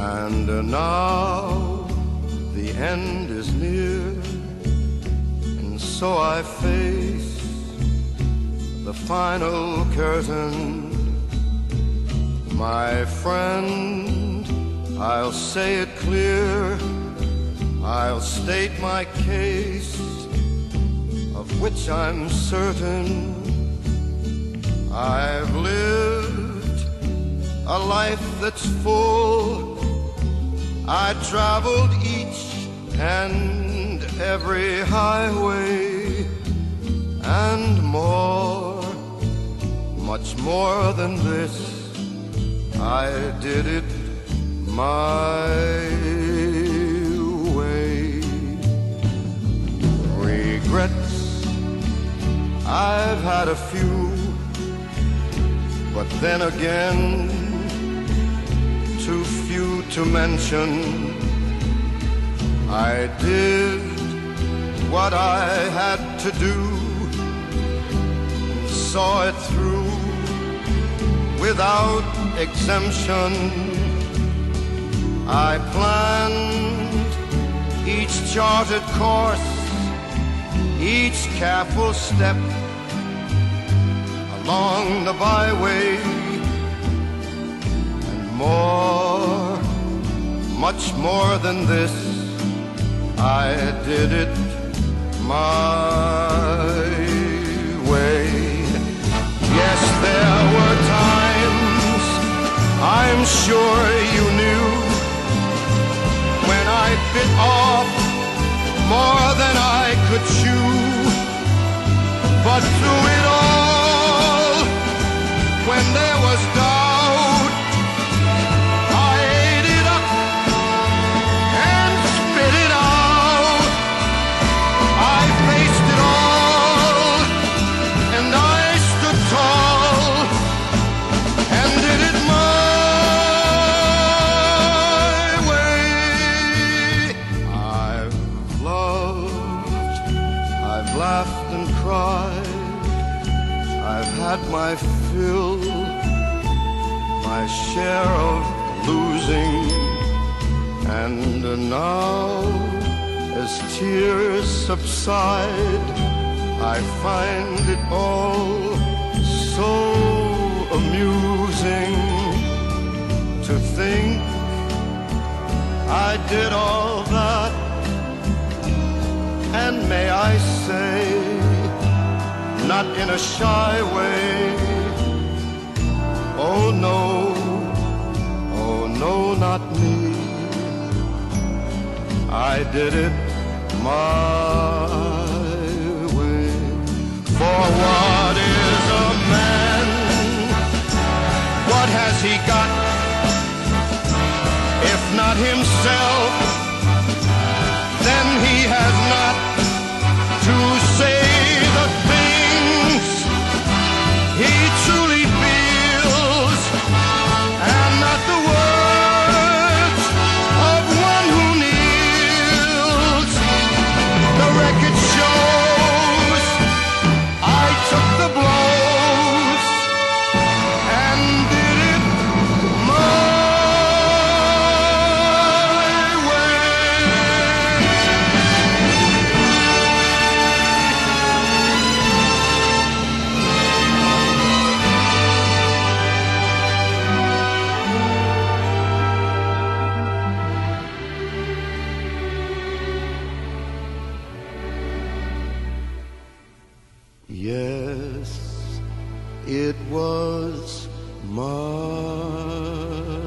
And now the end is near, and so I face the final curtain. My friend, I'll say it clear, I'll state my case, of which I'm certain. I've lived a life that's full. I traveled each and every highway, and more, much more than this, I did it my way. Regrets, I've had a few, but then again, too few to mention. I did what I had to do, saw it through without exemption. I planned each charted course, each careful step along the byway, and more, much more than this, I did it my way. Yes, there were times, I'm sure you knew, when I bit off more than I could chew. But through it all, when there was doubt, I ate it up and spit it out. I faced it all, and I stood tall, and did it my way. I've loved, I've laughed and cried, I've had my fill, my share of losing, and now, as tears subside, I find it all so amusing to think I did all that, and may I say, not in a shy way. Oh no, not me. I did it my way. For what is a man? What has he got, if not himself? Then he has not to say the things he truly feels, and not the words of one who kneels. The record shows I took the blows and did it my way. Yes, it was my